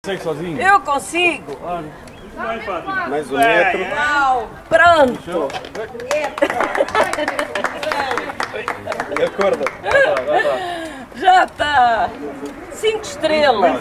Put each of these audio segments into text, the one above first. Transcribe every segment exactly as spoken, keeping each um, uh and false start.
Consegue sozinho? Eu consigo! Mais um metro. Uau! Pronto! Acorda. Já está! Cinco estrelas!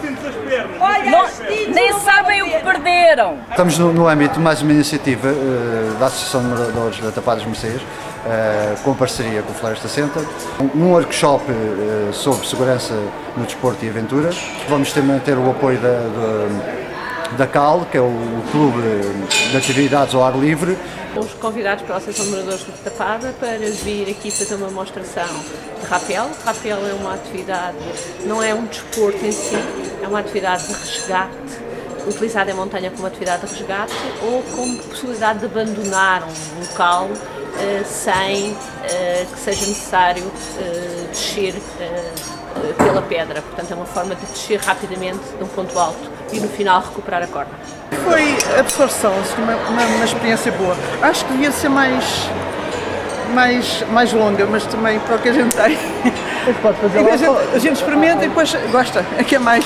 Não, nem sabem o que perderam! Estamos no, no âmbito de mais uma iniciativa uh, da Associação de Moradores da Tapada das Mercês, uh, com parceria com o Floresta Center, um workshop uh, sobre segurança no desporto e aventuras. Vamos também ter o apoio da, da, da C A L, que é o, o Clube de Atividades ao Ar Livre. Fomos convidados pela Associação de Moradores da Tapada para vir aqui fazer uma demonstração de rapel. Rapel é uma atividade, não é um desporto em si, é uma atividade de resgate, utilizada em montanha como atividade de resgate ou como possibilidade de abandonar um local uh, sem uh, que seja necessário uh, descer uh, pela pedra. Portanto, é uma forma de descer rapidamente de um ponto alto e no final recuperar a corda. Foi absorção, uma, uma, uma experiência boa. Acho que devia ser mais, mais, mais longa, mas também para o que a gente tem. Pode fazer a, gente, a gente experimenta e depois gosta, é que é mais.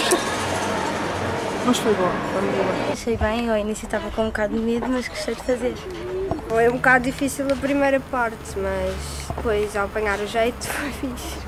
Mas foi bom, foi muito bom. Achei bem, ao início estava com um bocado de medo, mas gostei de fazer. Foi um bocado difícil a primeira parte, mas depois ao apanhar o jeito foi fixe.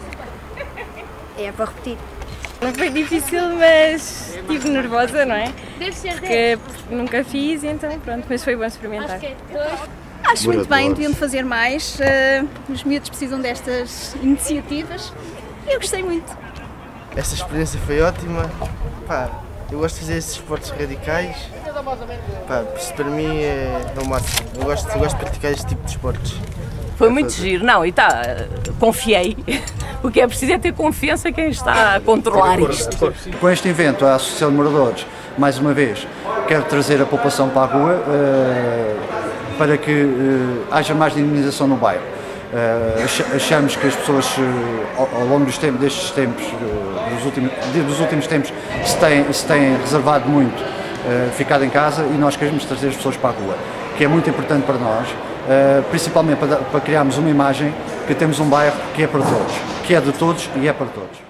É para repetir. Não foi difícil, mas estive nervosa, não é? Deve ser Porque nunca fiz, então pronto, mas foi bom experimentar. Acho muito bem, deviam fazer mais. Uh, os miúdos precisam destas iniciativas e eu gostei muito. Esta experiência foi ótima. Pá, eu gosto de fazer esses esportes radicais. Pá, isso para mim é, é o máximo. Eu gosto, eu gosto de praticar este tipo de esportes. Foi muito giro, não, e tá, confiei. O que é preciso é ter confiança em quem está a controlar isto. Com este evento, a Associação de Moradores, mais uma vez, quer trazer a população para a rua uh, para que uh, haja mais dinamização no bairro. Uh, achamos que as pessoas, uh, ao, ao longo dos tempos, destes tempos, uh, dos, últimos, dos últimos tempos, se têm, se têm reservado muito, uh, ficado em casa, e nós queremos trazer as pessoas para a rua, que é muito importante para nós. Uh, principalmente para, para criarmos uma imagem que temos um bairro que é para todos, que é de todos e é para todos.